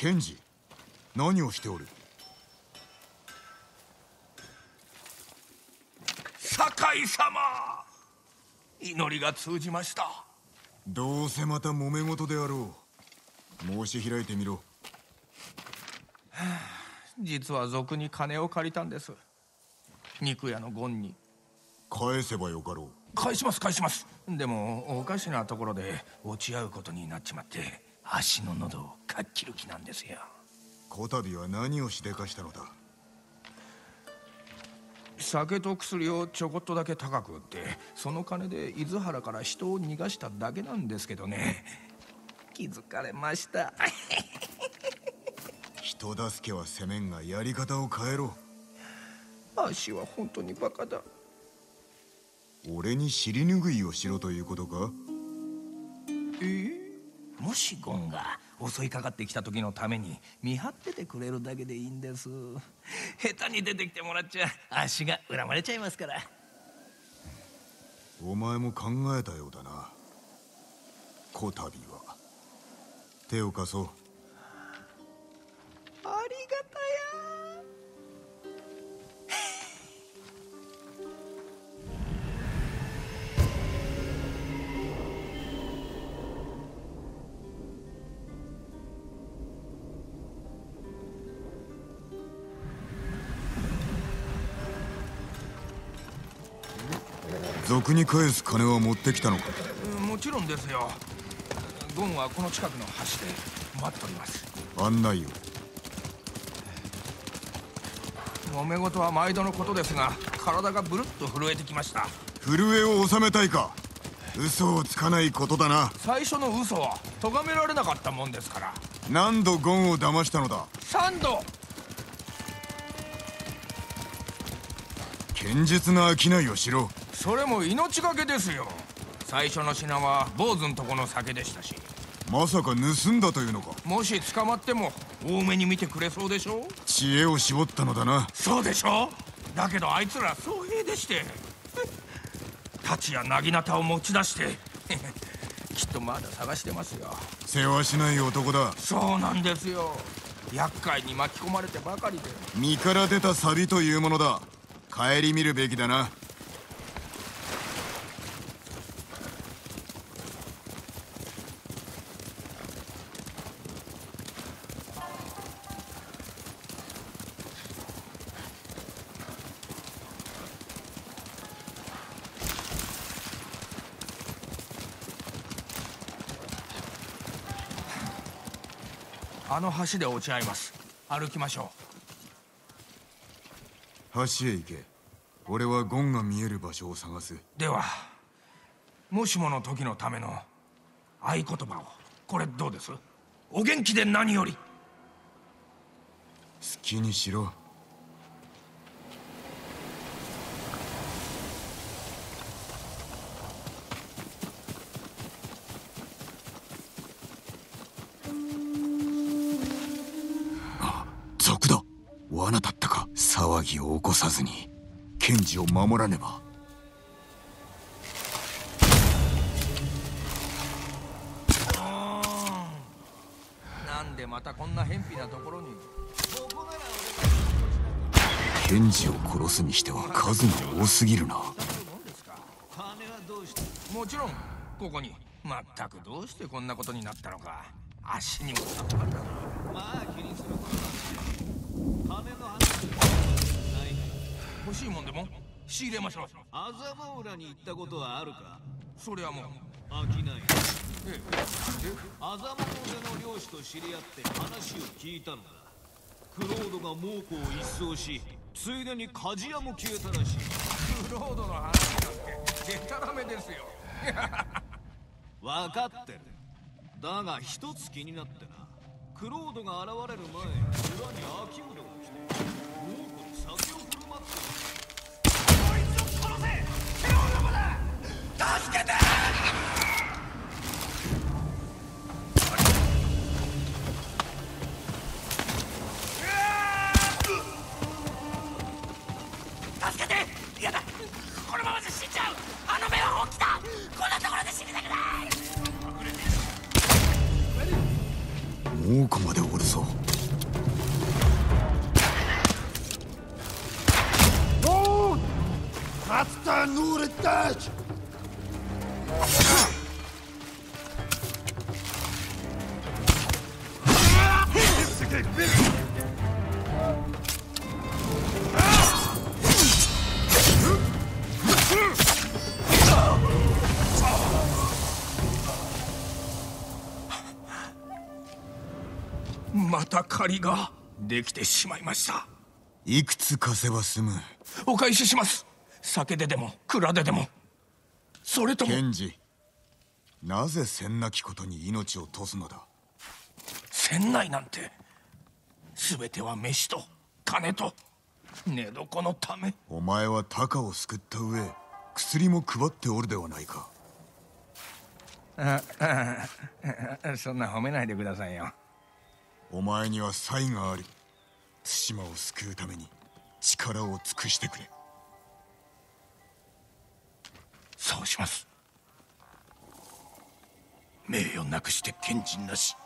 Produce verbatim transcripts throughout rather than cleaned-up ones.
賢治、何をしておる？ 酒井様、祈りが通じました。 どうせまた揉め事であろう。申し開いてみろ。 実は賊に金を借りたんです。肉屋のゴンに。 返せばよかろう。 返します返します。でもおかしなところで落ち合うことになっちまって、足の喉をかっきる気なんですよ。 こたびは何をしでかしたのだ？ 酒と薬をちょこっとだけ高く売って、その金で伊豆原から人を逃がしただけなんですけどね。気づかれました。 人助けはせめんが、やり方を変えろ。 足は本当にバカだ。 俺に尻拭いをしろということか？ えー、もしゴンが襲いかかってきた時のために見張っててくれるだけでいいんです。下手に出てきてもらっちゃ足が恨まれちゃいますから。 お前も考えたようだな。こたびは手を貸そう。 ありがたや。 賊に返す金は持ってきたのか？ もちろんですよ。ゴンはこの近くの橋で待っております。 案内を。 揉め事は毎度のことですが、体がブルッと震えてきました。 震えを収めたいか？嘘をつかないことだな。 最初の嘘は咎められなかったもんですから。 何度ゴンを騙したのだ？ 三度。 堅実な商いをしろ。 それも命がけですよ。最初の品は坊主んとこの酒でしたし。 まさか盗んだというのか？もし捕まっても多めに見てくれそうでしょ。 知恵を絞ったのだな。 そうでしょ。だけどあいつら僧兵でして、太刀や薙刀を持ち出してきっとまだ探してますよ。 世話しない男だ。 そうなんですよ。厄介に巻き込まれてばかりで。 身から出た錆というものだ。顧みるべきだな。 あの橋で落ち合います。歩きましょう。橋へ行け。俺はゴンが見える場所を探す。 では、もしもの時のための合言葉を。これどうです？お元気で何より。 好きにしろ。賊だ。罠だったか。騒ぎを起こさずに賢治を守らねば。 なんでまたこんな偏僻なところに。 賢治を殺すにしては数が多すぎるな。 もちろんここに。まったくどうしてこんなことになったのか。足にもさっぱりだな。まあ気にすることなんて金の話じゃない。欲しいもんでも仕入れましょう。 麻布浦に行ったことはあるか？ そりゃもう飽きない。 ええ、 麻布での漁師と知り合って話を聞いたのだ。クロードが猛虎を一掃し、ついでに鍛冶屋も消えたらしい。 クロードの話なんてデタラメですよ。 分かってる。だが一つ気になってな。クロードが現れる前、裏に秋浦が来て猛虎に酒を振る舞ってる。こいつを殺せ！手を男だ！助けて！ 助けて！嫌だ！このままじゃ死んじゃう！あの目は本気だ！こんなところで死にたくない！ 猛虎までおるぞ。 نور حتى نور التاج. また借りができてしまいました。 いくつ貸せば済む。 お返しします。酒ででも蔵ででも。それとも検事、なぜせんなきことに命を賭すのだ。 船内なんて全ては飯と金と寝床のため。 お前はタカを救った上、薬も配っておるではないか。 ああそんな褒めないでくださいよ。 お前には才がある。対馬を救うために力を尽くしてくれ。 そうします。名誉なくして賢人なし。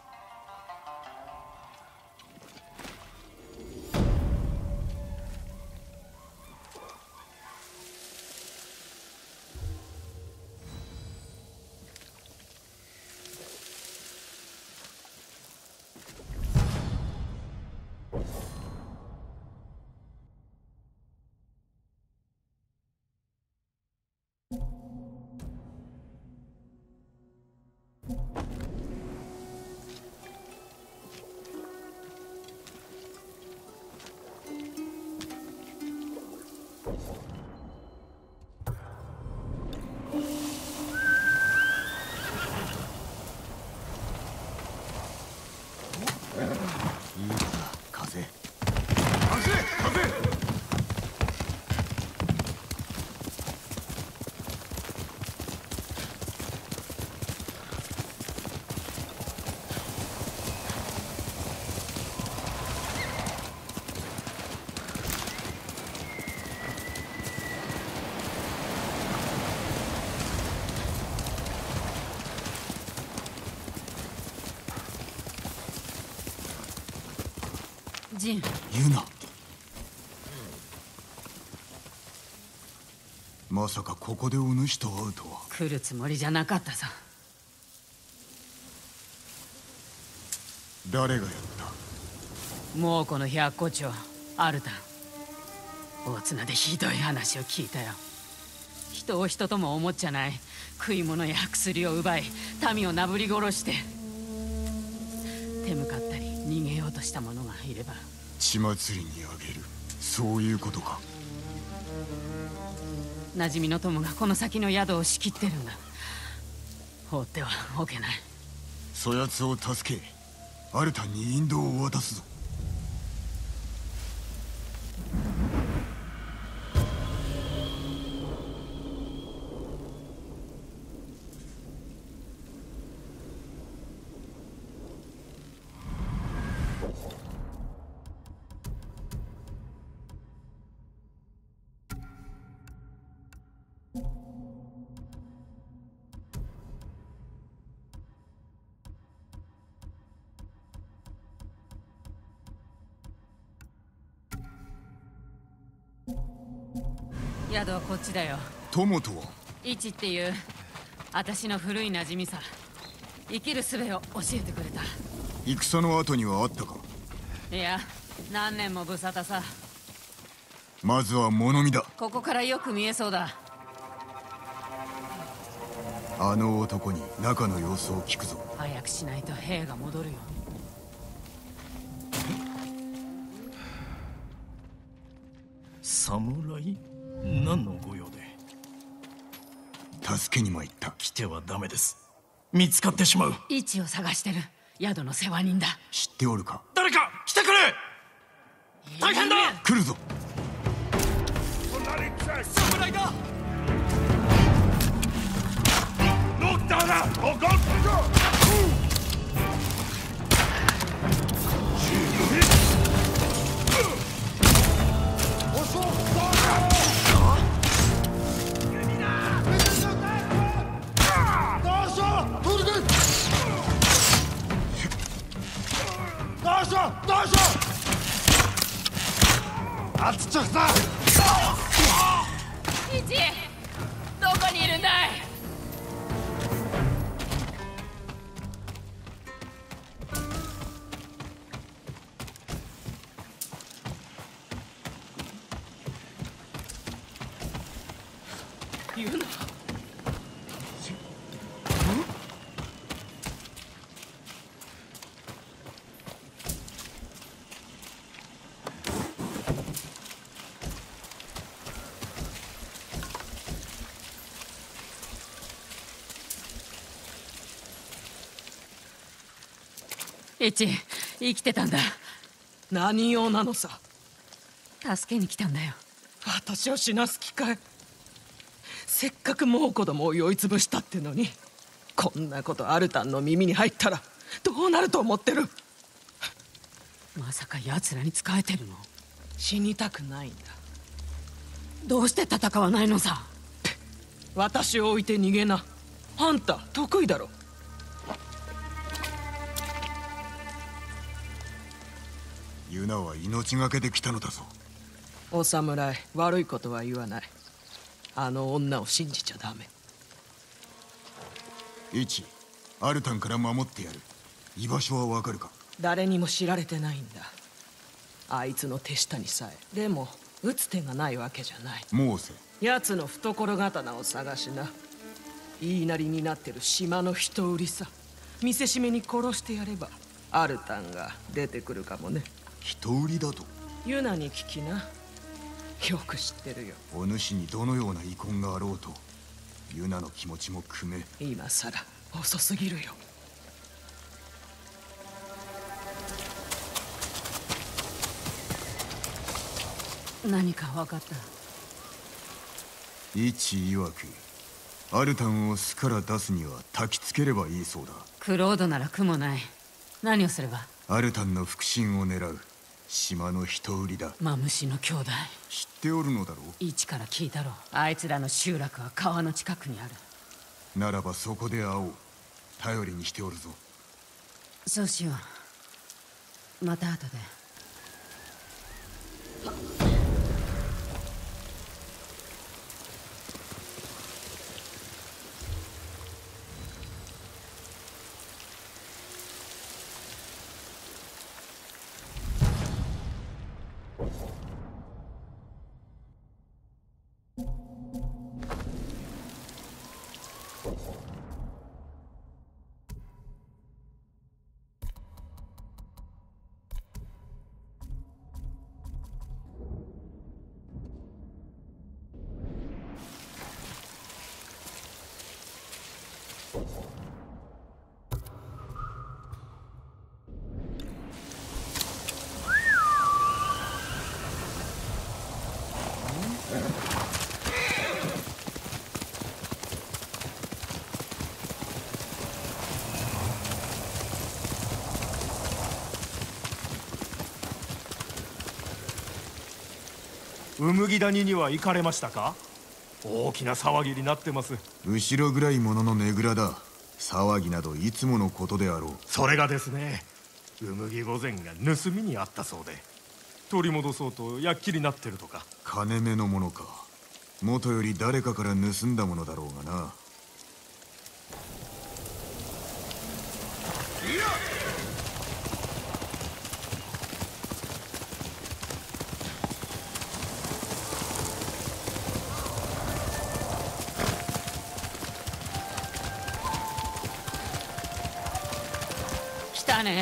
ジン、 言うな。まさかここでお主と会うとは。 来るつもりじゃなかったぞ。 誰がやった。 もうこの百個町アルタン、大綱でひどい話を聞いたよ。人を人とも思っちゃない。食い物や薬を奪い民をなぶり殺して、手向かったり逃げようとした者がいれば血祭りにあげる。そういうことか。 馴染みの友がこの先の宿を仕切ってるんだ。放ってはおけない。 そやつを助け、アルタンに引導を渡すぞ。 宿はこっちだよ。 友とは。 イチっていう私の古い馴染みさ。生きる術を教えてくれた。 戦の後にはあったか。 いや、何年も無沙汰さ。 まずは物見だ。 ここからよく見えそうだ。 あの男に中の様子を聞くぞ。 早くしないと兵が戻るよ。 侍？何の御用で？ 助けに参った。 来てはダメです。見つかってしまう。 イチを探してる宿の世話人だ。 知っておるか。 誰か来てくれ。大変だ。 来るぞ。 侍だ。 どうしようどうしようあっちっちゃくさイチ、どこにいるんだい？ ユナ。 イチ、生きてたんだ。 何用なのさ。 助けに来たんだよ。 私を死なす気かい。せっかくもう子供を酔いつぶしたってのに、こんなことアルタンの耳に入ったらどうなると思ってる。 まさか奴らに仕えてるの？ 死にたくないんだ。 どうして戦わないのさ。 私を置いて逃げな。あんた得意だろ。 ユナは命がけで来たのだぞ。 お侍、悪いことは言わない。あの女を信じちゃダメ。 一、アルタンから守ってやる。居場所はわかるか？ 誰にも知られてないんだ。あいつの手下にさえ。でも打つ手がないわけじゃない。 モーセ。 奴の懐刀を探しな。言いなりになってる島の人売りさ。見せしめに殺してやればアルタンが出てくるかもね。 人売りだと？ ユナに聞きな。よく知ってるよ。 お主にどのような遺恨があろうと、ユナの気持ちも汲め。 今さら遅すぎるよ。 何か分かった？ 一曰く、アルタンを巣から出すには焚きつければいいそうだ。 クロードなら苦もない。何をすれば？ アルタンの腹心を狙う島の人売りだ。 マムシの兄弟。 知っておるのだろう？ 一から聞いたろう。あいつらの集落は川の近くにある。 ならばそこで会おう。頼りにしておるぞ。 そうしよう。また後で。 うむぎ谷には行かれましたか？大きな騒ぎになってます。 後ろぐらいもののねぐらだ。騒ぎなどいつものことであろう。 それがですね、うむぎ御前が盗みにあったそうで、取り戻そうと躍起になってるとか。 金目のものか。元より誰かから盗んだものだろうがな。 来たね。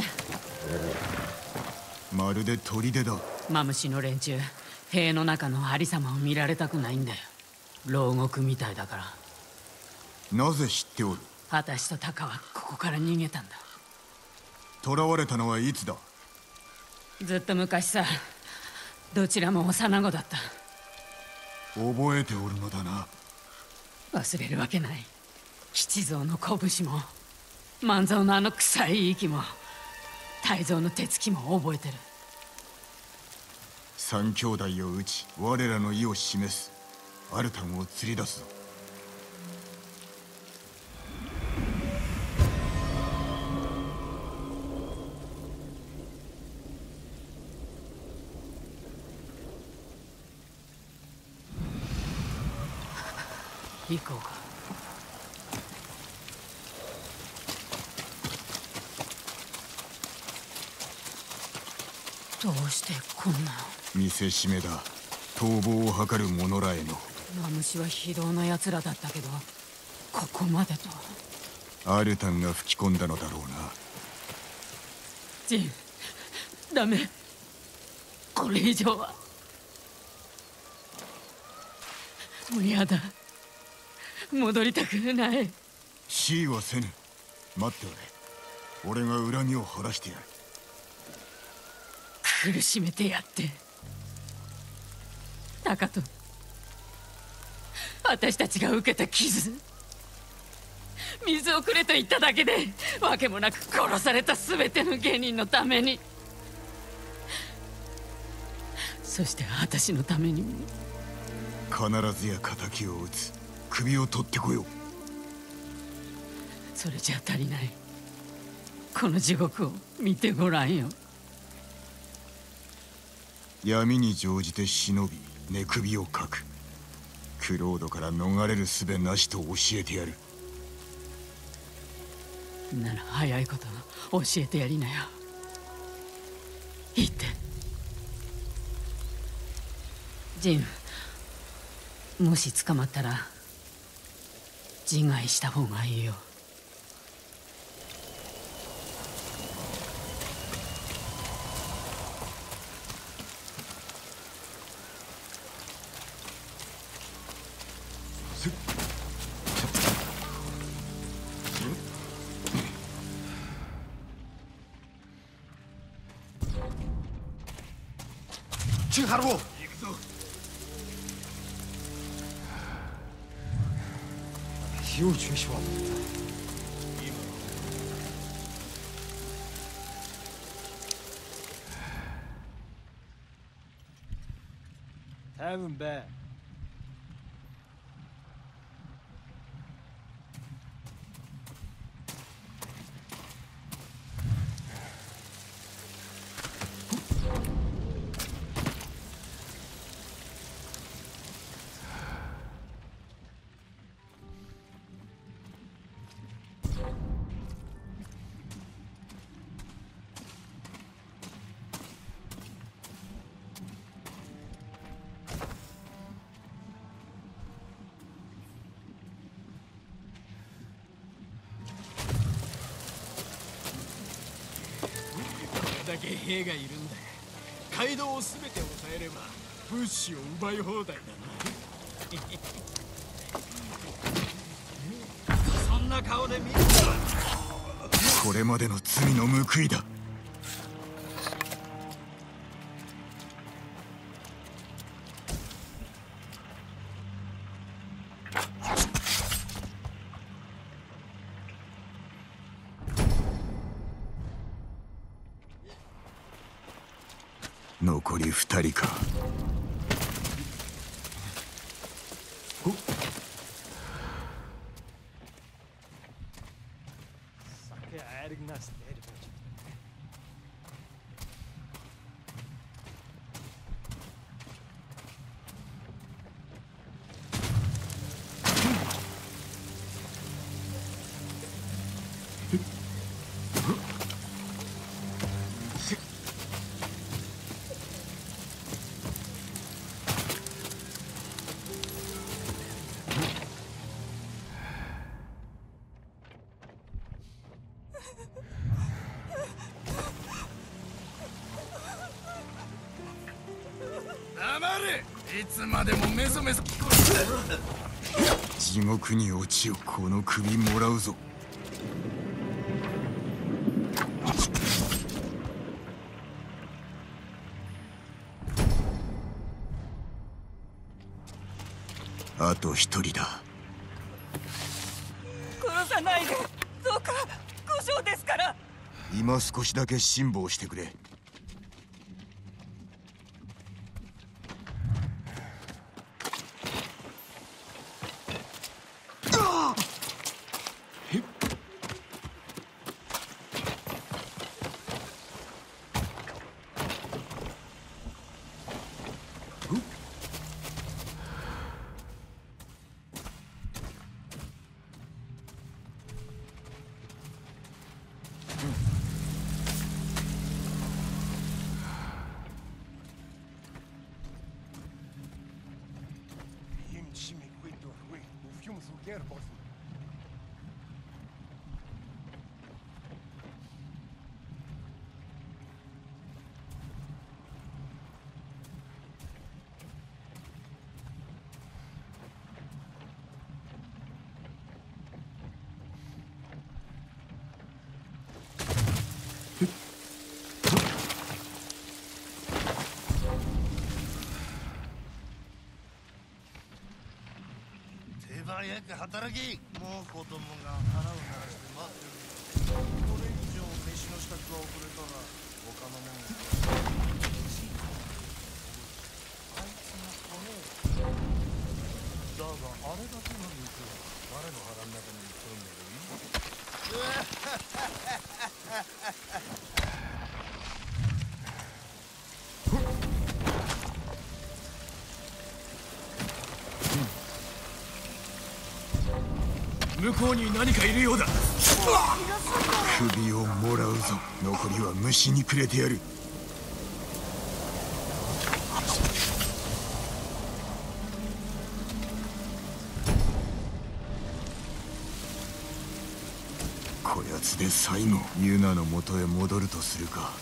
まるで砦だ。 マムシの連中、塀の中のありさまを見られたくないんだよ。牢獄みたいだから。 なぜ知っておる？ 私とタカはここから逃げたんだ。 囚われたのはいつだ？ ずっと昔さ。どちらも幼子だった。 覚えておるのだな。 忘れるわけない。七蔵の拳も万蔵のあの臭い息も泰造の手つきも覚えてる。 三兄弟を討ち我らの意を示す。アルタンを釣り出すぞ。 行こうか。どうしてこんな。 見せしめだ。逃亡を図る者らへの。 マムシは非道な奴らだったけど、ここまでとは。 アルタンが吹き込んだのだろうな。 ジン、ダメ。これ以上はもうやだ。戻りたくない。 死意はせぬ。待っておれ。俺が恨みを晴らしてやる。 苦しめてやってタカト、私たちが受けた傷、水をくれと言っただけで訳もなく殺された全ての芸人のために、そして私のためにも。 必ずや仇を討つ。首を取ってこよう。 それじゃ足りない。この地獄を見てごらんよ。 闇に乗じて忍び寝首をかく。クロードから逃れる術なしと教えてやる。 なら早いこと教えてやりなよ。言って。ジン、もし捕まったら自害した方がいいよ。 칭 하루. 기우 주시오. Haven't been. だけ兵がいるんだ。街道をすべて抑えれば物資を奪い放題だな。そんな顔で見るな。 これまでの罪の報いだ。残り二人か。いつまでもメソメソ地獄に落ちよ。この首もらうぞ。あと一人だ。 殺さないで、どうか。故障ですから。 今少しだけ辛抱してくれ。 早く働き。もう子供が腹を鳴らして待ってる。これ以上飯の支度が遅れたら他のもんがあいつの骨だがあれだけの肉は誰の腹の中に行っとるんだろ向こうに何かいるようだ。首をもらうぞ。残りは虫にくれてやる。こやつで最後ユナの元へ戻るとするか。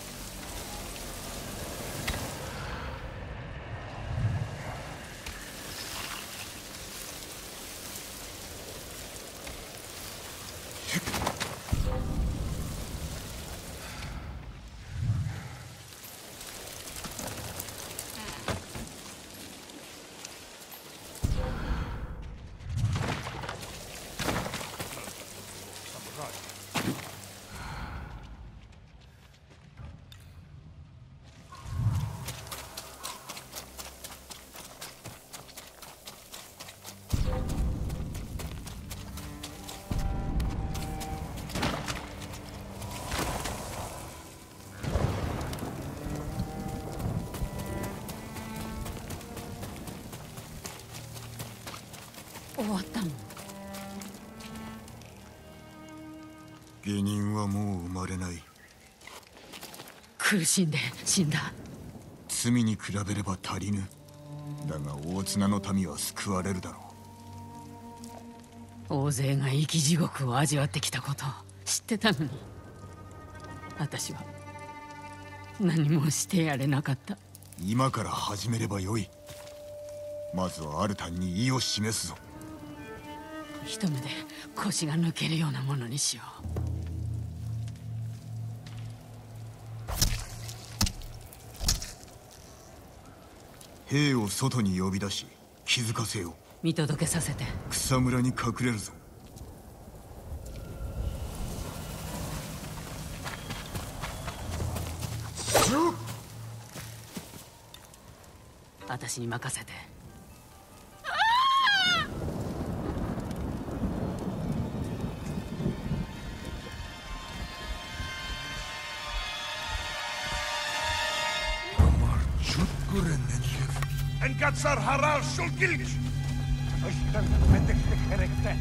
終わったの？ 下人はもう生まれない。 苦しんで死んだ。 罪に比べれば足りぬ。だが大綱の民は救われるだろ大勢が生き地獄を味わってきたことを知ってたのに、私は何もしてやれなかった。 今から始めればよい。まずはアルタンに意を示すぞ。 一目で腰が抜けるようなものにしよう。 兵を外に呼び出し気づかせよう。 見届けさせて。 草むらに隠れるぞ。 私に任せて。 انكسر حرار شو الجلش اشتغل بدك تكركته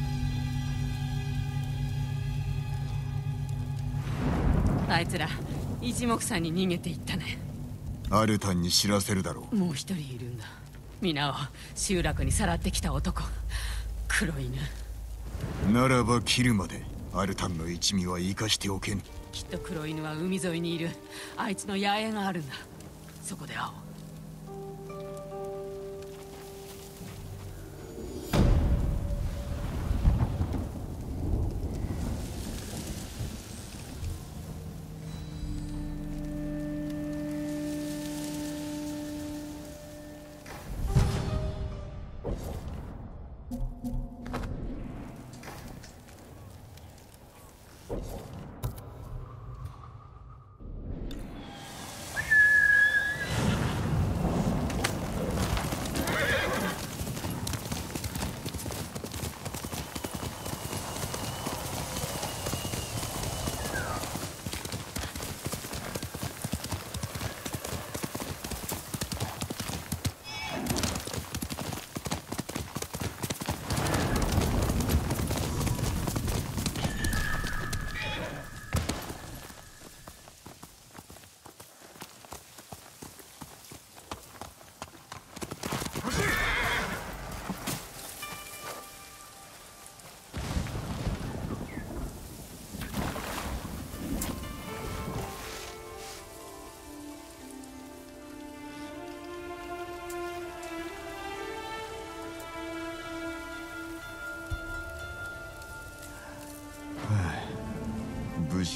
あいつら一目散に逃げていったね。 アルタンに知らせるだろう。 もう一人いるんだ。皆を集落にさらってきた男、黒犬。 ならば切るまでアルタンの一味は生かしておけん。 きっと黒犬は海沿いにいる。あいつの野営があるんだ。そこで会おう。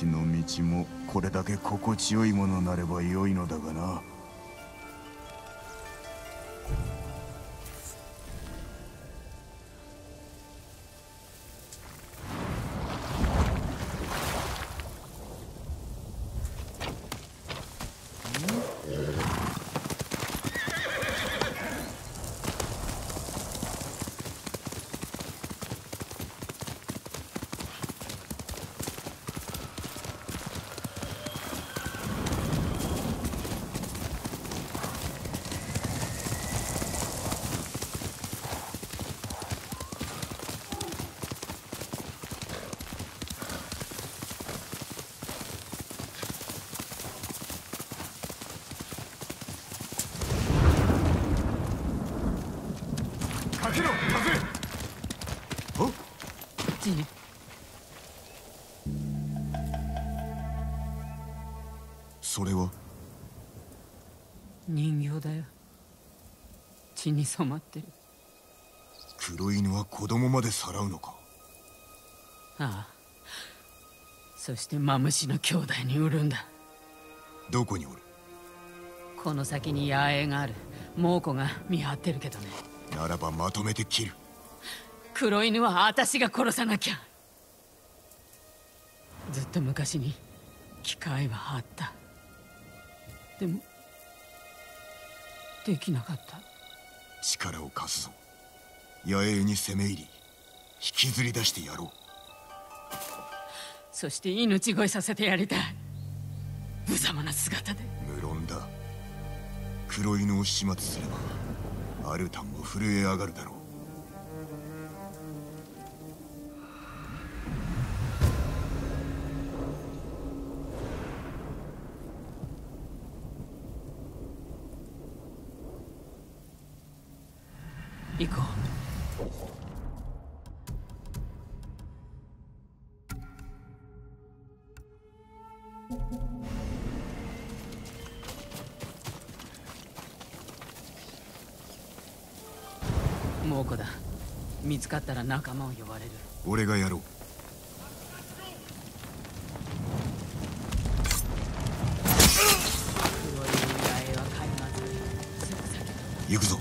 死の道もこれだけ心地よいものなればよいのだがな。それは人形だよ。血に染まってる。 黒犬は子供までさらうのか。 ああ、そしてマムシの兄弟に売るんだ。 どこにおる。 この先に野営がある。猛虎が見張ってるけどね。 ならばまとめて切る。 黒犬は私が殺さなきゃ。ずっと昔に機会はあった。でもできなかった。 力を貸すぞ。野営に攻め入り引きずり出してやろう。 そして命乞いさせてやりたい。無様な姿で。 無論だ。黒犬を始末すればアルタンも震え上がるだろう。 行こう。猛虎だ。見つかったら仲間を呼ばれる。 俺がやろう。 黒い野営は海岸沿い。すぐ先だ。 行くぞ。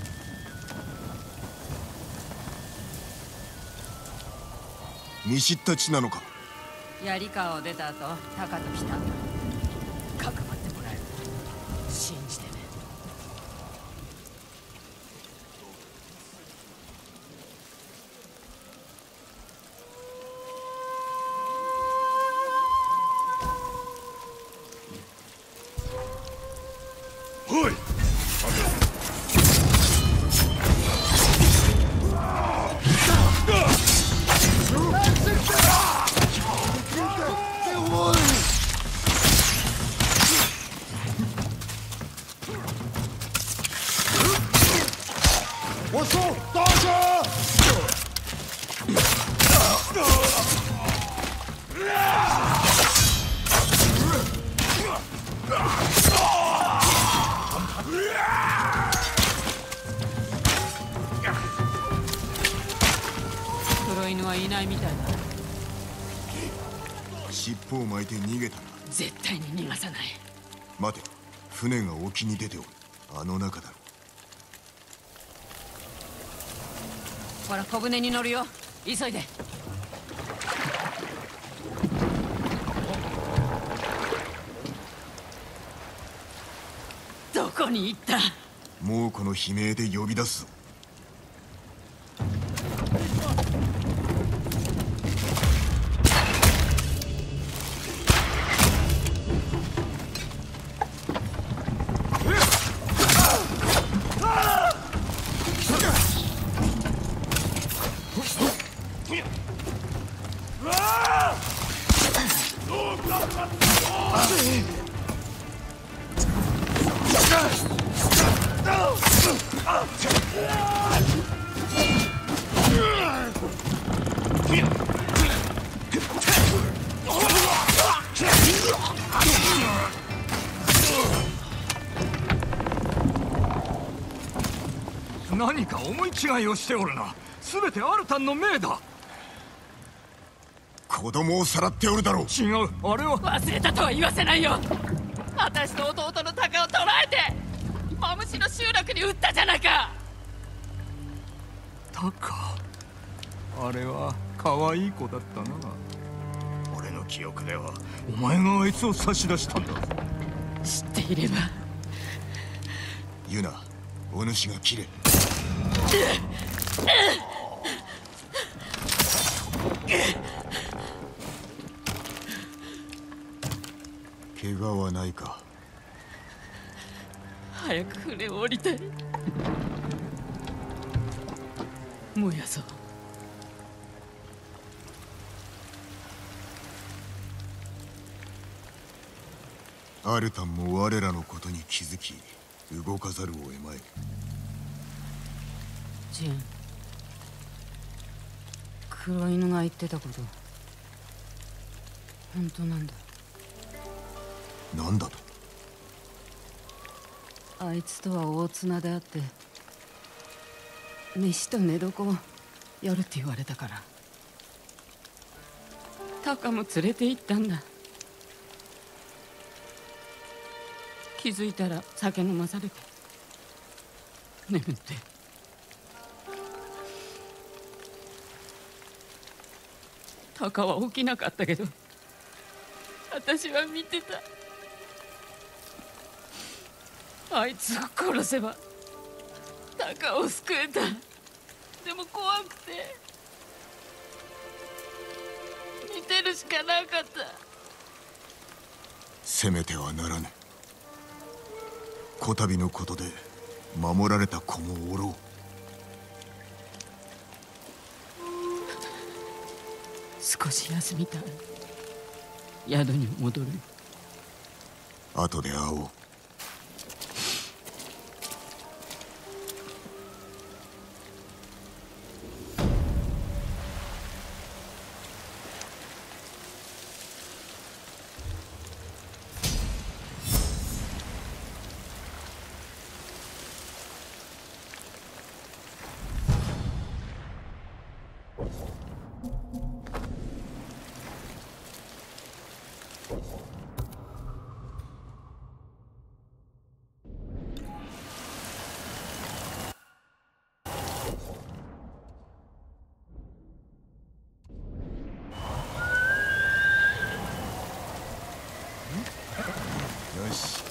見知った地なのか。 槍川を出た後、タカと来たんだ。かくまってもらえる。信じてね。 おい。 我说大家黒犬はいないみたいだ。 尻尾を巻いて逃げたな。 絶対に逃がさない。 待て、船が沖に出ておる。あの中だろ。 ほら、小舟に乗るよ。急いで。どこに行った。 猛虎の悲鳴で呼び出すぞ。 何か思い違いをしておるな。全てアルタンの命だ。 子供をさらっておるだろう。 違う、あれは忘れたとは言わせないよ。私と弟の鷹を捕らえてマムシの集落に撃ったじゃないか。 タカ、あれは可愛い子だったな。俺の記憶ではお前があいつを差し出したんだ。 知っていれば。 ユナ、お主が切れ。怪我はないか。 早く船を降りたい。燃やそう。 アルタンも我らのことに気づき動かざるを得まい。 ジン、黒犬が言ってたこと本当なんだ。 なんだと。 あいつとは大綱であって飯と寝床をやるって言われたから、タカも連れて行ったんだ。気づいたら酒飲まされて眠って。タカは起きなかったけど私は見てた。あいつを殺せばタカを救えた。でも怖くて見てるしかなかった。 攻めてはならぬ。こたびのことで守られた子もおろう。 少し休みたい。宿に戻る。 後で会おう。よし、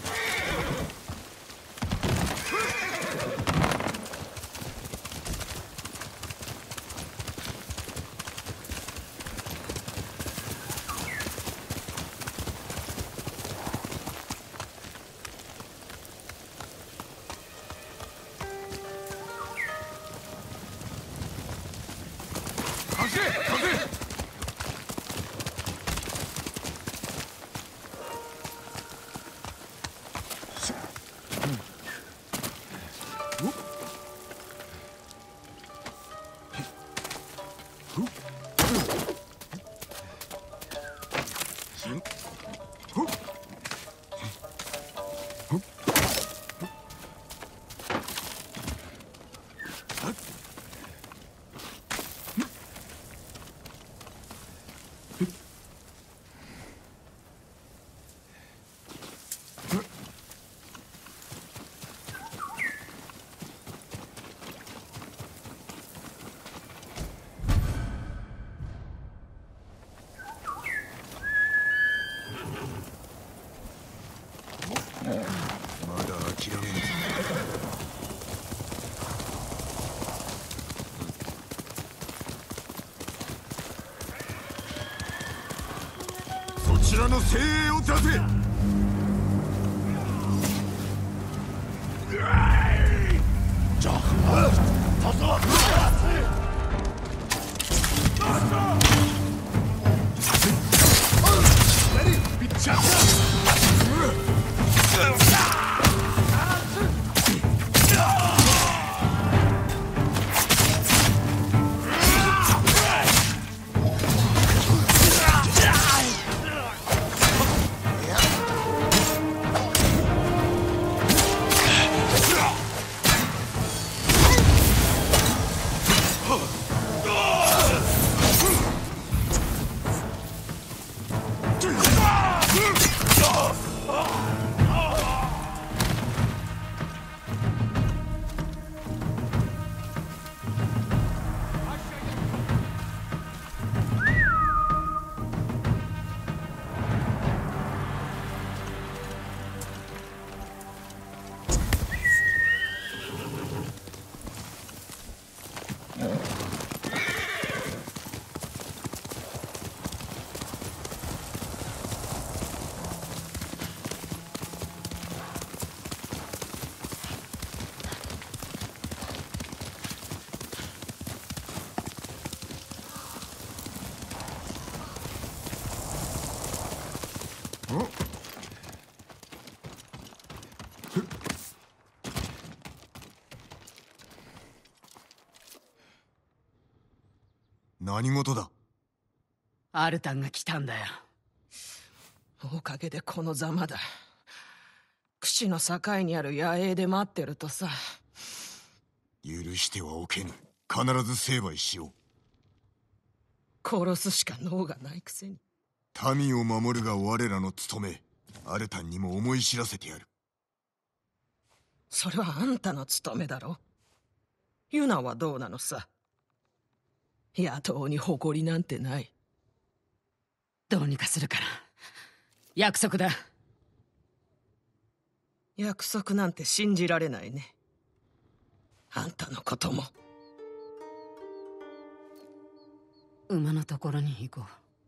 まだ諦めぬ。そちらの精鋭を出せ。じゃあ、どうぞ。ピッチャー。 何事だ。 アルタンが来たんだよ。 おかげでこのざまだ。櫛の境にある野営で待ってるとさ。 許してはおけぬ。必ず成敗しよう。 殺すしか能がないくせに。 民を守るが我らの務め。アルタンにも思い知らせてやる。 それはあんたの務めだろ。ユナはどうなのさ。野党に誇りなんてない。 どうにかするから。約束だ。 約束なんて信じられないね。あんたのことも。 馬のところに行こう。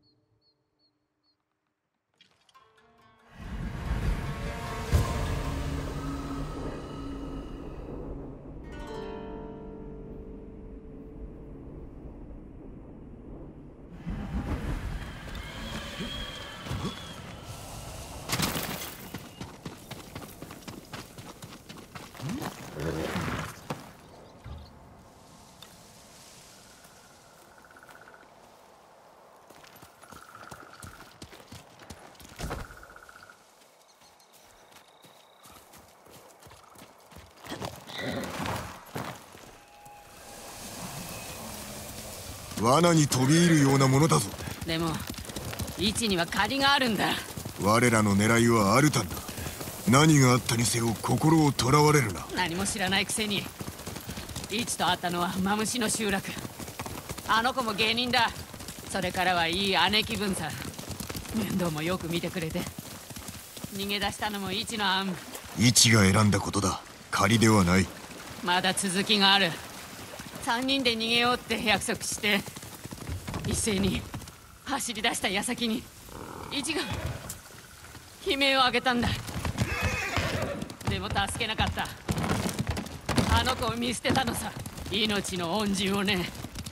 罠に飛び入るようなものだぞ。 でも位置には借りがあるんだ。 我らの狙いはアルタンだ。何があったにせよ心をとらわれるな。 何も知らないくせに。位置と会ったのはマムシの集落。あの子も芸人だ。それからはいい姉貴分さ。面倒もよく見てくれて。逃げ出したのも位置の案。 位置が選んだことだ。仮ではない。 まだ続きがある。三人で逃げようって約束して一斉に走り出した矢先にイチが悲鳴を上げたんだ。でも助けなかった。あの子を見捨てたのさ。命の恩人をね。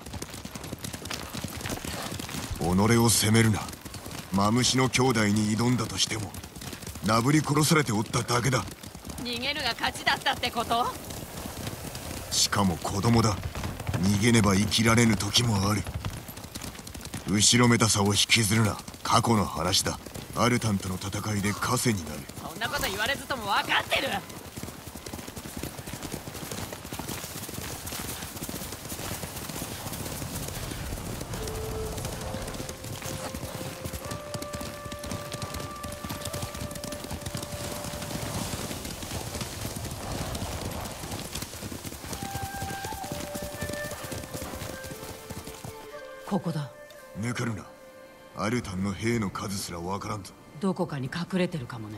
己を責めるな。マムシの兄弟に挑んだとしてもなぶり殺されておっただけだ。 逃げるが勝ちだったってこと？ しかも子供だ。逃げねば生きられぬ時もある。後ろめたさを引きずるな。過去の話だ。アルタンとの戦いで枷になる。 そんなこと言われずとも分かってる。ここだ。 抜かるな。アルタンの兵の数すらわからんぞ。 どこかに隠れてるかもね。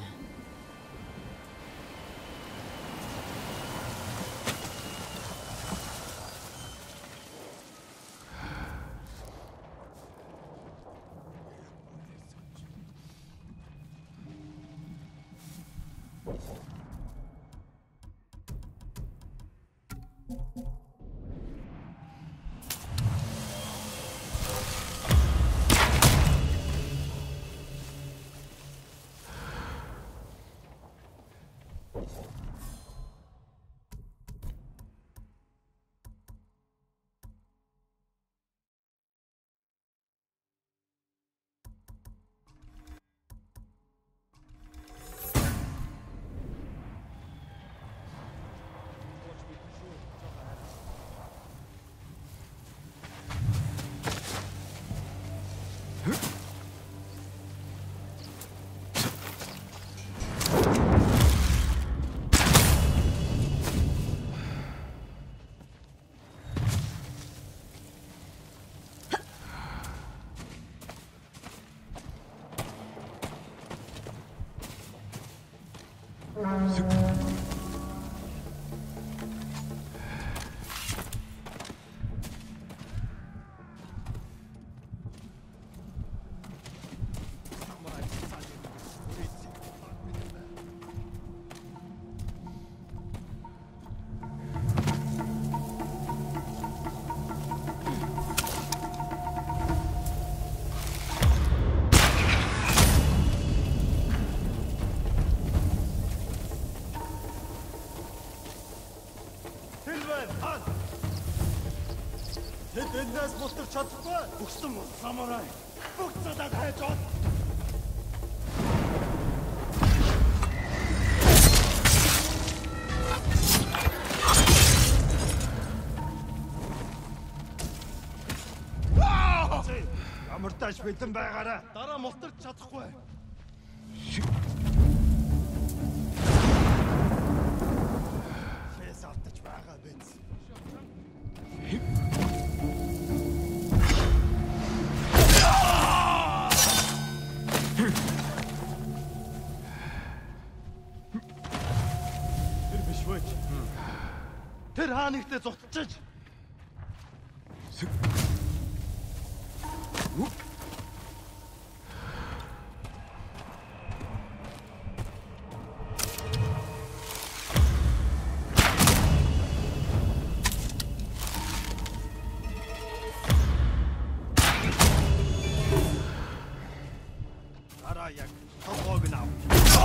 хан. Тэд эндээс мултарч чадахгүй. Бүгсэн самурай. Бүх цадаа хайж оод. Амарташ бэлэн байгаарай. Дараа мултарч чадахгүй. Фэс автаж байгаа биз. Тэр биш вэ? Тэр хаанигтээ зутчих. Дараа яг толгойг нь ав.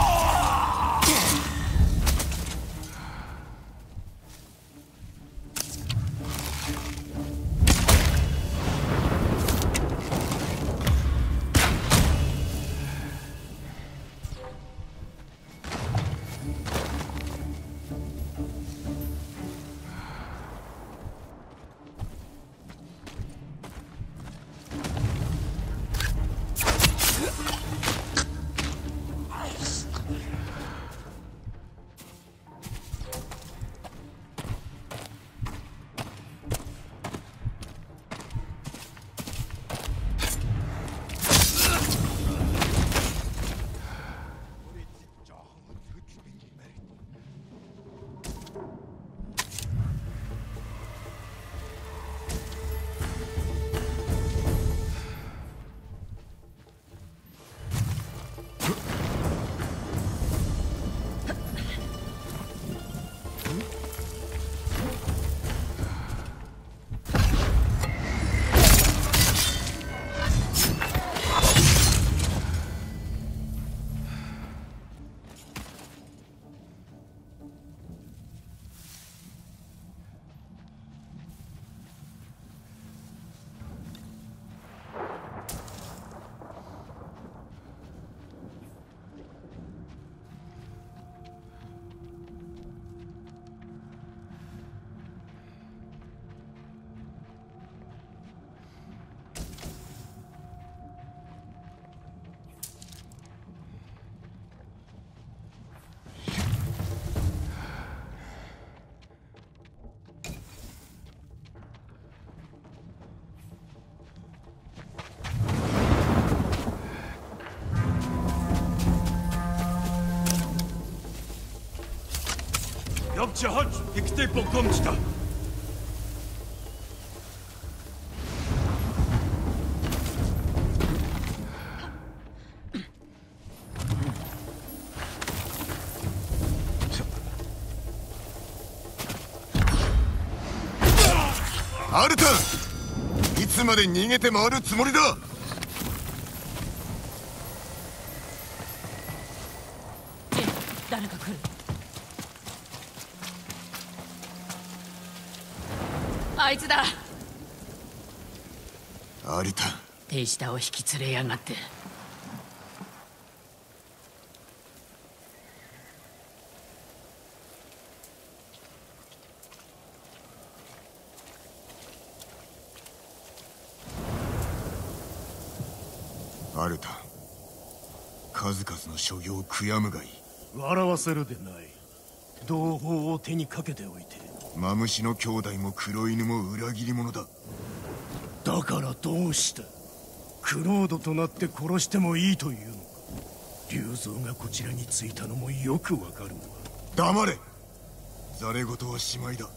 Явж хож ихтэй богомжтой. アルタン、いつまで逃げて回るつもりだ。 誰か来る。あいつだ。 アルタン、 手下を引き連れやがって。 アルタン、数々の所業を悔やむがいい。 笑わせるでない。同胞を手にかけておいて。 マムシの兄弟も黒犬も裏切り者だ。 だからどうした？クロードとなって殺してもいいというのか。竜蔵がこちらに着いたのもよくわかるわ。 黙れ。ざれ言はしまいだ。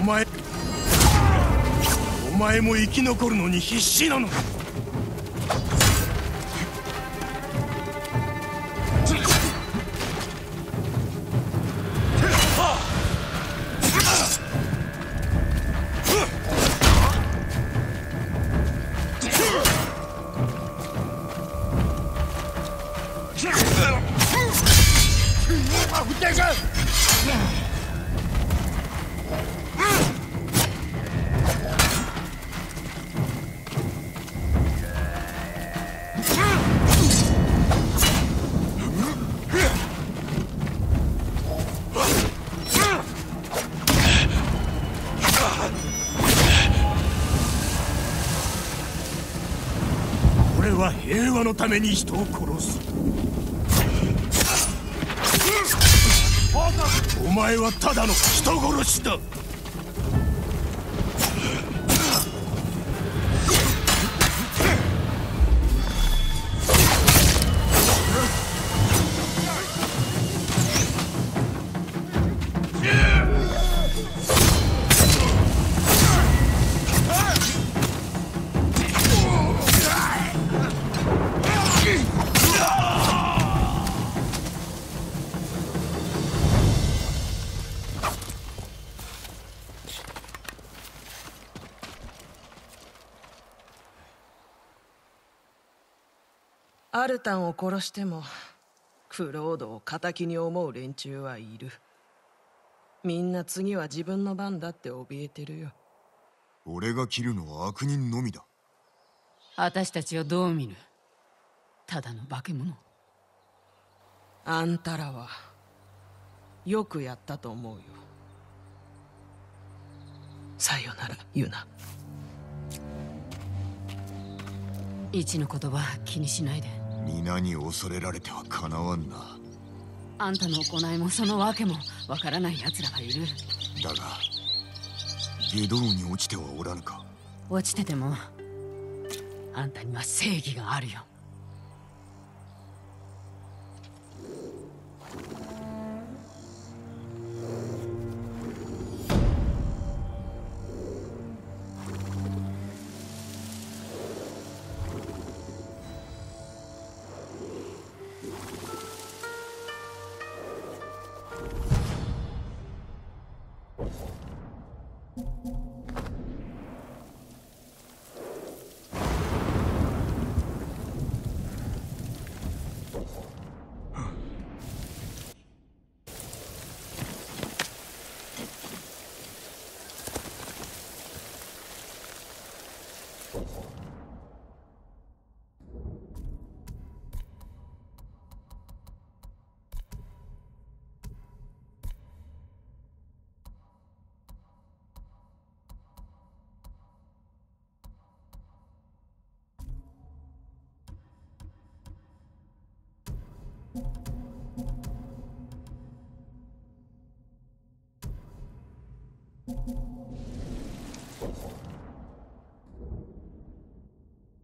前お前も生き残るのに必死なのか。俺は平和のために人を殺す。お前はただの人殺しだ。 アルタンを殺してもクロードを敵に思う連中はいる。みんな次は自分の番だって怯えてるよ。 俺が切るのは悪人のみだ。 私たちをどう見る？ただの化け物。 あんたらはよくやったと思うよ。さよならユナ。 一の言葉気にしないで。 皆に恐れられてはかなわんな。 あんたの行いもその訳もわからない奴らがいる。 だが下道に落ちてはおらぬか。 落ちててもあんたには正義があるよ。 you